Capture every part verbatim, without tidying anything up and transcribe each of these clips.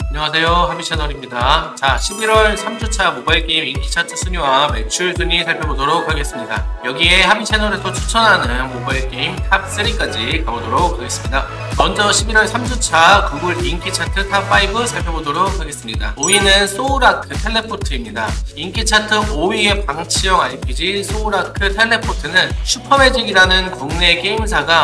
안녕하세요, 하비채널입니다. 자, 십일월 삼 주차 모바일 게임 인기 차트 순위와 매출 순위 살펴보도록 하겠습니다. 여기에 하비채널에서 추천하는 모바일 게임 탑 삼까지 가보도록 하겠습니다. 먼저 십일월 삼 주차 구글 인기 차트 탑 오 살펴보도록 하겠습니다. 오 위는 소울아크 텔레포트입니다. 인기 차트 오 위의 방치형 알피지 소울아크 텔레포트는 슈퍼매직이라는 국내 게임사가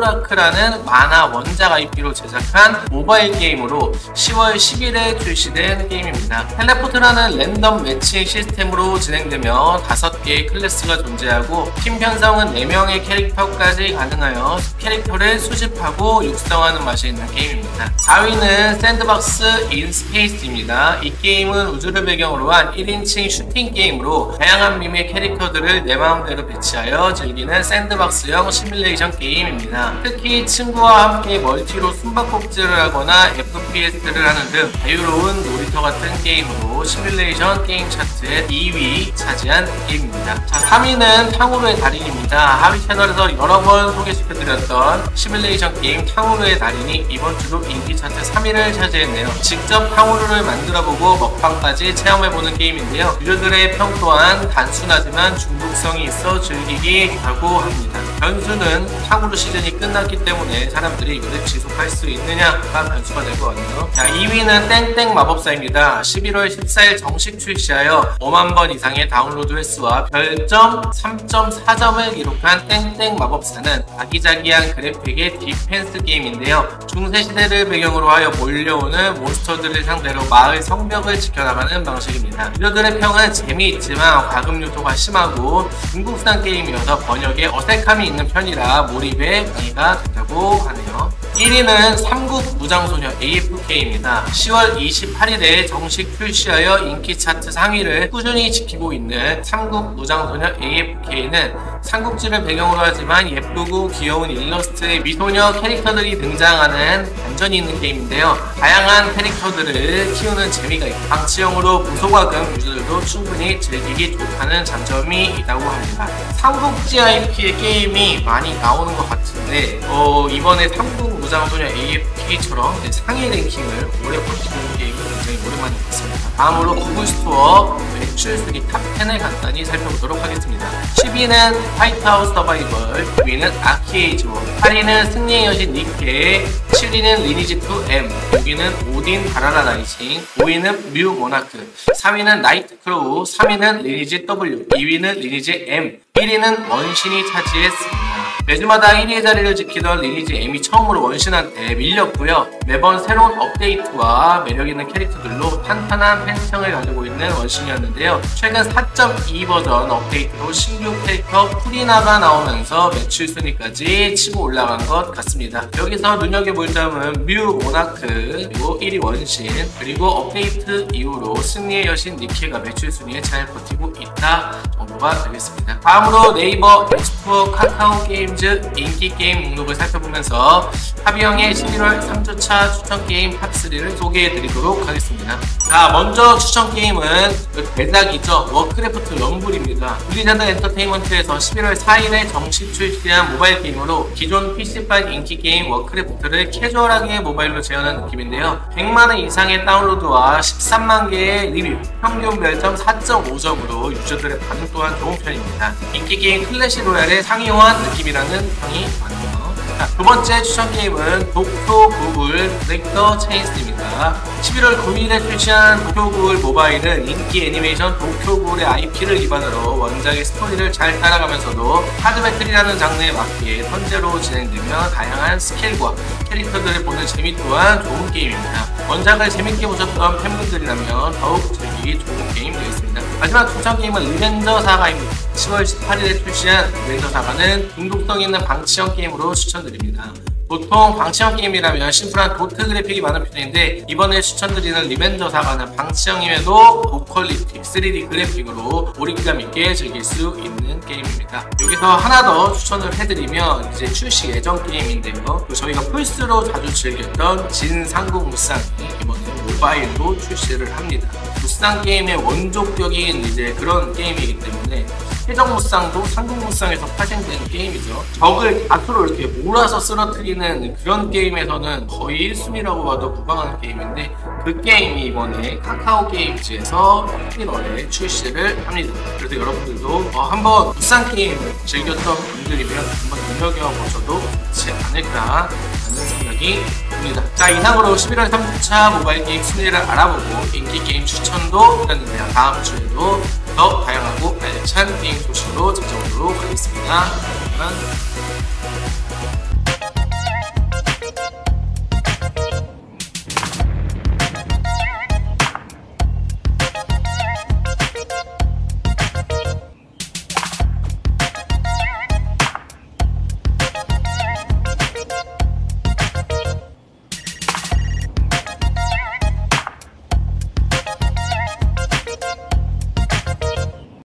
소울아크라는 만화 원작 아이피로 제작한 모바일 게임으로 시월 십일에 출시된 게임입니다. 텔레포트라는 랜덤 매칭 시스템으로 진행되며 다섯 개의 클래스가 존재하고 팀 편성은 네 명의 캐릭터까지 가능하여 캐릭터를 수집하고 육성하는 맛이 있는 게임입니다. 사 위는 샌드박스 인 스페이스입니다. 이 게임은 우주를 배경으로 한 일 인칭 슈팅 게임으로 다양한 밈의 캐릭터들을 내 마음대로 배치하여 즐기는 샌드박스형 시뮬레이션 게임입니다. 특히 친구와 함께 멀티로 숨바꼭질을 하거나 에프피에스를 하는 등 자유로운 놀이터 같은 게임으로 시뮬레이션 게임 차트에 이 위 차지한 게임입니다. 자, 삼 위는 탕후루의 달인입니다. 하비 채널에서 여러 번 소개시켜드렸던 시뮬레이션 게임 탕후루의 달인이 이번 주도 인기 차트 삼 위를 차지했네요. 직접 탕후루를 만들어보고 먹방까지 체험해보는 게임인데요. 유저들의 평 또한 단순하지만 중독성이 있어 즐기기 하고 합니다. 변수는 탕후루 시즌이 끝났기 때문에 사람들이 이것을 지속할 수 있느냐가 변수가 될 것 같네요. 자, 이 위는 땡땡 마법사입니다. 십일월 십사일 정식 출시하여 오만 번 이상의 다운로드 횟수와 별점 삼 점 사 점을 기록한 땡땡 마법사는 아기자기한 그래픽의 디펜스 게임인데요. 중세시대를 배경으로 하여 몰려오는 몬스터들을 상대로 마을 성벽을 지켜나가는 방식입니다. 유저들의 평은 재미있지만 과금 요소가 심하고 중국산 게임이어서 번역에 어색함이 있는 편이라 몰입에 방해가 된다고 하네요. 일 위는 삼국 무장소녀 에이에프케이입니다. 시월 이십팔일에 정식 출시하여 인기 차트 상위를 꾸준히 지키고 있는 삼국 무장소녀 에이에프케이는 삼국지를 배경으로 하지만 예쁘고 귀여운 일러스트의 미소녀 캐릭터들이 등장하는 반전이 있는 게임인데요. 다양한 캐릭터들을 키우는 재미가 있고 방치형으로 무소과금 유저들도 충분히 즐기기 좋다는 장점이 있다고 합니다. 삼국지 아이피의 게임이 많이 나오는 것 같은데 어, 이번에 삼국 무장소녀 에이에프케이처럼 상위 랭킹을 오래 버티는 게임이 굉장히 오랜만인 것 같습니다. 다음으로 구글 스토어 매출 순위 탑 텐을 간단히 살펴보도록 하겠습니다. 십 위는 화이트하우스 서바이벌, 구 위는 아키에이즈 워, 팔 위는 승리의 여신 니케, 칠 위는 리니지 투 엠, 육 위는 오딘 바라라 라이징, 오 위는 뮤 모나크, 사 위는 나이트 크로우, 삼 위는 리니지 더블유, 이 위는 리니지 엠, 일 위는 원신이 차지했습니다. 매주마다 일 위의 자리를 지키던 리니지 M이 처음으로 원신한테 밀렸고요. 매번 새로운 업데이트와 매력있는 캐릭터들로 탄탄한 팬층을 가지고 있는 원신이었는데요. 최근 사 점 이 버전 업데이트로 신규 캐릭터 프리나가 나오면서 매출 순위까지 치고 올라간 것 같습니다. 여기서 눈여겨볼 점은 뮤 모나크, 그리고 일 위 원신, 그리고 업데이트 이후로 승리의 여신 니케가 매출 순위에 잘 버티고 있다 정도가 되겠습니다. 다음으로 네이버 엑스플로어 카카오 게임즈 인기 게임 목록을 살펴보면서 하비형의 십일월 삼 주차 추천 게임 탑 삼을 소개해드리도록 하겠습니다. 자, 먼저 추천 게임은 대작이죠. 워크래프트 럼블입니다. 블리자드 엔터테인먼트에서 십일월 사일에 정식 출시한 모바일 게임으로 기존 피씨판 인기 게임 워크래프트를 캐주얼하게 모바일로 재현한 느낌인데요. 백만 회 이상의 다운로드와 십삼만 개의 리뷰, 평균 별점 사 점 오 점으로 유저들의 반응 또한 좋은 편입니다. 인기 게임 클래시 로얄의 상위호환 느낌이라는 평이 많네요. 자, 두 번째 추천 게임은 도쿄 구글 브레이크 체인스입니다. 십일월 구일에 출시한 도쿄 구글 모바일은 인기 애니메이션 도쿄 구글의 아이피를 기반으로 원작의 스토리를 잘 따라가면서도 하드 배틀이라는 장르에 맞게 턴제로 진행되며 다양한 스킬과 캐릭터들을 보는 재미 또한 좋은 게임입니다. 원작을 재밌게 보셨던 팬분들이라면 더욱 즐기기 좋은 게임 되겠습니다. 마지막 추천 게임은 리벤저 사가입니다. 시월 십팔일에 출시한 리벤저 사가는 중독성 있는 방치형 게임으로 추천드립니다. 보통 방치형 게임이라면 심플한 도트 그래픽이 많은 편인데 이번에 추천드리는 리벤저 사가는 방치형임에도 고퀄리티 쓰리디 그래픽으로 몰입감 있게 즐길 수 있는 게임입니다. 여기서 하나 더 추천을 해드리면 이제 출시 예정 게임인데요. 저희가 플스로 자주 즐겼던 진상국 무쌍이 이번에 모바일로 출시를 합니다. 무쌍 게임의 원조격인 이제 그런 게임이기 때문에 해적무쌍도 삼국무쌍에서 파생된 게임이죠. 적을 다수로 이렇게 몰아서 쓰러뜨리는 그런 게임에서는 거의 일 순위라고 봐도 무방한 게임인데, 그 게임이 이번에 카카오 게임즈에서 십일월에 출시를 합니다. 그래서 여러분들도 어, 한번 무쌍 게임을 즐겼던 분들이면 한번 눈여겨보셔도 좋지 않을까 하는 생각이 듭니다. 자, 이상으로 십일월 삼 주차 모바일 게임 순위를 알아보고 인기 게임 추천도 해드렸는데요. 다음 주에도 더 다양하고 알찬 게임 소식으로 찾아오도록 하겠습니다. 그러면